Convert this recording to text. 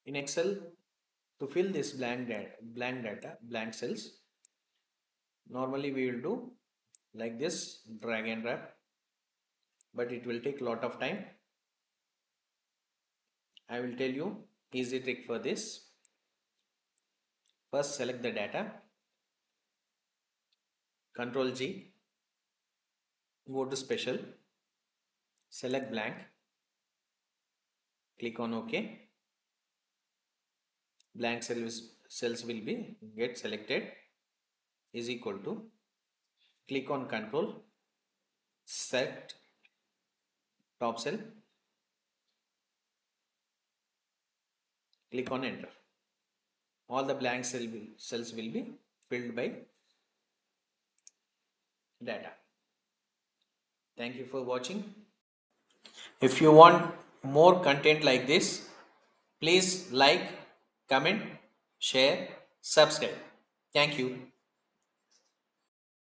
In Excel, to fill this blank cells, normally we will do like this, drag and drop, but it will take a lot of time. I will tell you easy trick for this. First select the data, Ctrl G, go to special, select blank, click on OK. Blank cells will be get selected, is equal to, click on Control, set top cell, click on enter. All the blank cells will be filled by data. Thank you for watching. If you want more content like this, please like, comment, share, subscribe. Thank you.